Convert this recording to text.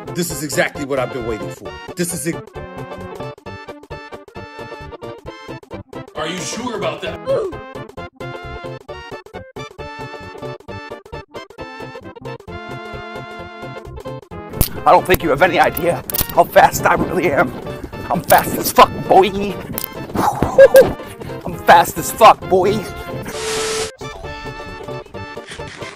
This is exactly what I've been waiting for. This is it. Are you sure about that? I don't think you have any idea how fast I really am. I'm fast as fuck, boy. I'm fast as fuck, boy.